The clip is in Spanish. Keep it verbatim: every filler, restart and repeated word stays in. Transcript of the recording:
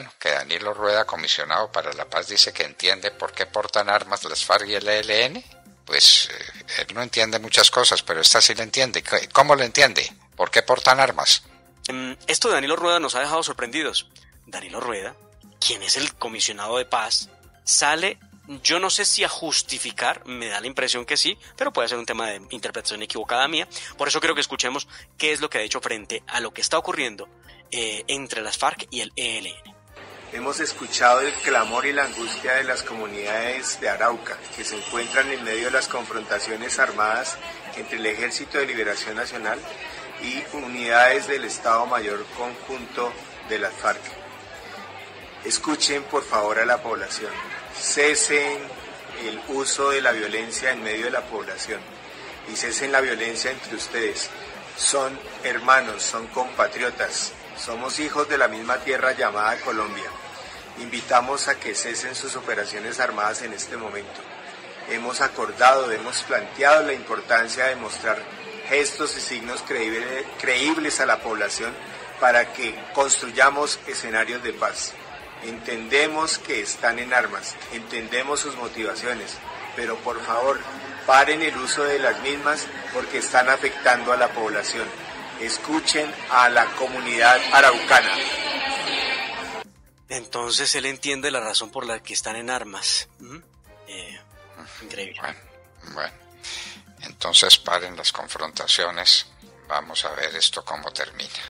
bueno, que Danilo Rueda, comisionado para la paz, dice que entiende por qué portan armas las FARC y el E L N. Pues eh, él no entiende muchas cosas, pero esta sí la entiende. ¿Cómo lo entiende? ¿Por qué portan armas? Esto de Danilo Rueda nos ha dejado sorprendidos. Danilo Rueda, quien es el comisionado de paz, sale, yo no sé si a justificar, me da la impresión que sí, pero puede ser un tema de interpretación equivocada mía. Por eso quiero que escuchemos qué es lo que ha dicho frente a lo que está ocurriendo eh, entre las FARC y el E L N. Hemos escuchado el clamor y la angustia de las comunidades de Arauca, que se encuentran en medio de las confrontaciones armadas entre el Ejército de Liberación Nacional y unidades del Estado Mayor Conjunto de las FARC. Escuchen por favor a la población, cesen el uso de la violencia en medio de la población y cesen la violencia entre ustedes. Son hermanos, son compatriotas, somos hijos de la misma tierra llamada Colombia. Invitamos a que cesen sus operaciones armadas en este momento. Hemos acordado, hemos planteado la importancia de mostrar gestos y signos creíbles, creíbles a la población para que construyamos escenarios de paz. Entendemos que están en armas, entendemos sus motivaciones, pero por favor, paren el uso de las mismas porque están afectando a la población. Escuchen a la comunidad araucana. Entonces él entiende la razón por la que están en armas. ¿Mm? Eh, increíble. Bueno, bueno, entonces paren las confrontaciones. Vamos a ver esto cómo termina.